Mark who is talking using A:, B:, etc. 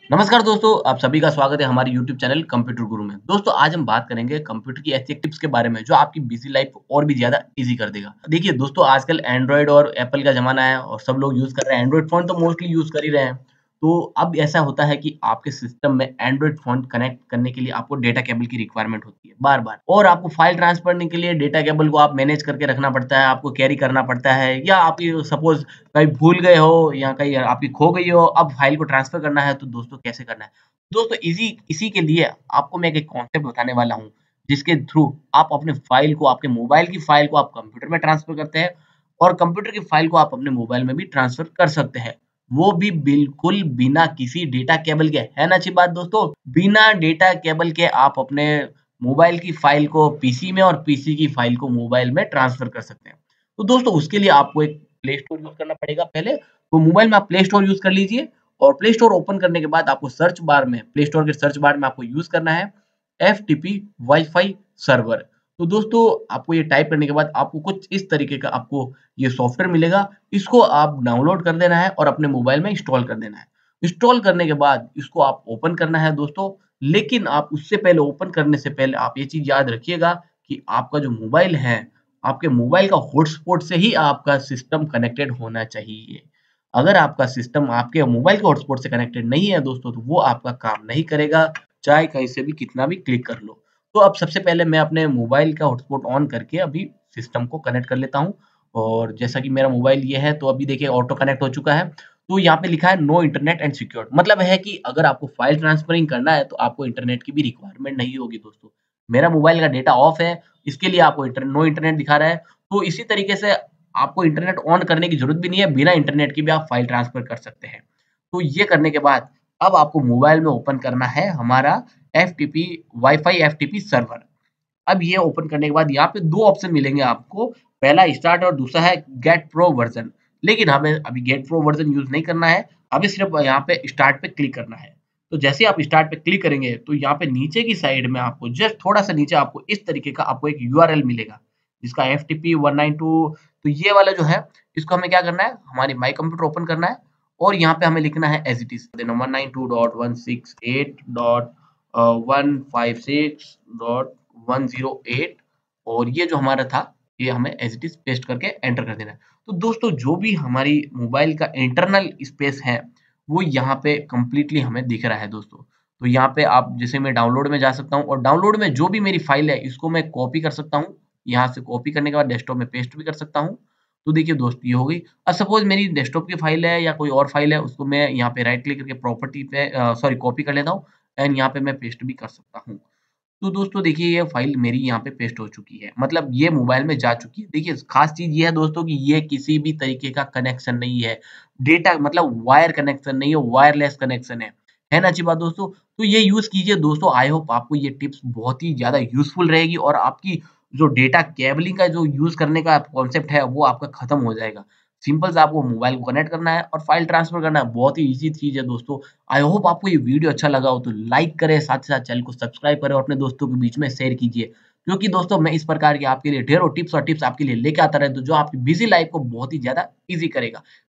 A: नमस्कार दोस्तों, आप सभी का स्वागत है हमारे यूट्यूब चैनल कंप्यूटर गुरु में। दोस्तों आज हम बात करेंगे कंप्यूटर की ऐसी एक टिप्स के बारे में जो आपकी बिज़ी लाइफ को और भी ज़्यादा ईज़ी कर देगा। देखिए दोस्तों आजकल एंड्रॉयड और एप्पल का ज़माना है और सब लोग यूज़ कर रहे हैं। एंड्रॉयड फ़ोन तो मोस्टली यूज़ कर ही रहे हैं। तो अब ऐसा होता है कि आपके सिस्टम में एंड्रॉयड फ़ोन कनेक्ट करने के लिए आपको डेटा केबल की रिक्वायरमेंट होती है बार-बार और आपको फाइल ट्रांसफर करने के लिए डेटा केबल को आप मैनेज करके रखना पड़ता है, आपको कैरी करना पड़ता है या आपकी सपोज़ कहीं भूल गए हो या कहीं आपकी खो गई हो, अब फाइल को ट्रांसफर करना है तो दोस्तों कैसे करना है? दोस्तों इसी के लिए आपको मैं एक कॉन्सेप्ट बताने वाला हूँ, जिसके थ्रू आप अपने फ़ाइल को आपके मोबाइल की फ़ाइल को आप कंप्यूटर में ट्रांसफ़र करते हैं और कंप्यूटर की फ़ाइल को आप अपने मोबाइल में भी ट्रांसफ़र कर सकते हैं। वो भी बिल्कुल बिना किसी डेटा केबल के, है ना अच्छी बात दोस्तों? बिना डेटा केबल के आप अपने मोबाइल की फ़ाइल को पीसी में और पीसी की फ़ाइल को मोबाइल में ट्रांसफ़र कर सकते हैं। तो दोस्तों उसके लिए आपको एक प्ले स्टोर यूज़ करना पड़ेगा पहले, तो मोबाइल में आप प्ले स्टोर यूज़ कर लीजिए और प्ले स्टोर ओपन करने के बाद आपको सर्च बार में प्ले स्टोर के सर्च बार में आपको यूज़ करना है एफटीपी वाई-फाई सर्वर। तो दोस्तों आपको ये टाइप करने के बाद आपको कुछ इस तरीके का आपको ये सॉफ्टवेयर मिलेगा। इसको आप डाउनलोड कर देना है और अपने मोबाइल में इंस्टॉल कर देना है। इंस्टॉल करने के बाद इसको आप ओपन करना है दोस्तों, लेकिन आप उससे पहले ओपन करने से पहले आप ये चीज़ याद रखिएगा कि आपका जो मोबाइल है, आपके मोबाइल का हॉटस्पॉट से ही आपका सिस्टम कनेक्टेड होना चाहिए। अगर आपका सिस्टम आपके मोबाइल के हॉटस्पॉट से कनेक्टेड नहीं है दोस्तों, तो वो आपका काम नहीं करेगा, चाहे कहीं से भी कितना भी क्लिक कर लो। तो अब सबसे पहले मैं अपने मोबाइल का हॉटस्पॉट ऑन करके अभी सिस्टम को कनेक्ट कर लेता हूँ और जैसा कि मेरा मोबाइल ये है, तो अभी देखिए ऑटो कनेक्ट हो चुका है। तो यहाँ पे लिखा है नो इंटरनेट एंड सिक्योर्ड मतलब है कि अगर आपको फाइल ट्रांसफरिंग करना है, तो आपको इंटरनेट की भी रिक्वायरमेंट नहीं होगी दोस्तों। मेरा मोबाइल का डेटा ऑफ है, इसके लिए आपको नो इंटरनेट दिखा रहा है। तो इसी तरीके से आपको इंटरनेट ऑन करने की ज़रूरत भी नहीं है, बिना इंटरनेट के भी आप फ़ाइल ट्रांसफ़र कर सकते हैं। तो ये करने के बाद अब आपको मोबाइल में ओपन करना है हमारा एफ़टीपी वाई-फाई एफ़टीपी सर्वर। अब ये ओपन करने के बाद यहाँ पे 2 ऑप्शन मिलेंगे आपको, पहला स्टार्ट और दूसरा है गेट प्रो वर्ज़न। लेकिन हमें अभी गेट प्रो वर्ज़न यूज़ नहीं करना है, हमें सिर्फ़ यहाँ पे स्टार्ट पे क्लिक करना है। तो जैसे ही आप स्टार्ट पे क्लिक करेंगे, तो यहाँ पे नीचे की साइड में आपको जस्ट थोड़ा-सा नीचे आपको इस तरीके का आपको एक यूआरएल मिलेगा, जिसका एफटीपी 192 तो ये वाला जो है, इसको हमें क्या करना है, हमारी माई कंप्यूटर ओपन करना है और यहाँ पे हमें लिखना है एज़ इट इज़ देन 192.168. 156.108 और ये जो हमारा था, ये हमें एज़ इट इज़ पेस्ट करके एंटर कर देना है। तो दोस्तों जो भी हमारी मोबाइल का इंटरनल स्पेस है, वो यहाँ पे कंप्लीटली हमें दिख रहा है दोस्तों। तो यहाँ पे आप जैसे मैं डाउनलोड में जा सकता हूँ और डाउनलोड में जो भी मेरी फ़ाइल है, इसको मैं कॉपी कर सकता हूँ। यहाँ से कॉपी करने के बाद डेस्कटॉप में पेस्ट भी कर सकता हूँ। तो देखिए दोस्त ये हो गई। अब सपोज़ मेरी डेस्कटॉप की फ़ाइल है या कोई और फ़ाइल है, उसको मैं यहाँ पे राइट क्लिक करके प्रॉपर्टी पे सॉरी कॉपी कर लेता हूँ एंड यहाँ पे मैं पेस्ट भी कर सकता हूँ। तो दोस्तों देखिए ये फ़ाइल मेरी यहाँ पे पेस्ट हो चुकी है। मतलब ये मोबाइल में जा चुकी है। देखिए ख़ास चीज़ ये है दोस्तों कि ये किसी भी तरीके का कनेक्शन नहीं है। डेटा मतलब वायर कनेक्शन नहीं है, वायरलेस कनेक्शन है। है ना अच्छी बात दोस्तों? तो ये यूज़ कीजिए दोस्तों। आई होप आपको ये टिप्स बहुत ही ज़्यादा यूज़फुल रहेगी और आपकी जो डेटा केबलिंग का जो यूज़ करने का कॉन्सेप्ट है वो आपका ख़त्म हो जाएगा। सिंपल सा आपको मोबाइल को कनेक्ट करना है और फ़ाइल ट्रांसफ़र करना है। बहुत ही ईज़ी चीज़ है दोस्तों। आई होप आपको ये वीडियो अच्छा लगा हो तो लाइक करें, साथ ही साथ चैनल को सब्सक्राइब करें और अपने दोस्तों के बीच में शेयर कीजिए। क्योंकि दोस्तों मैं इस प्रकार की आपके लिए ढेरों टिप्स और टिप्स आपके लिए लेके आता रहता हूँ जो आपकी बिज़ी लाइफ़ को बहुत ही ज़्यादा ईज़ी करेगा।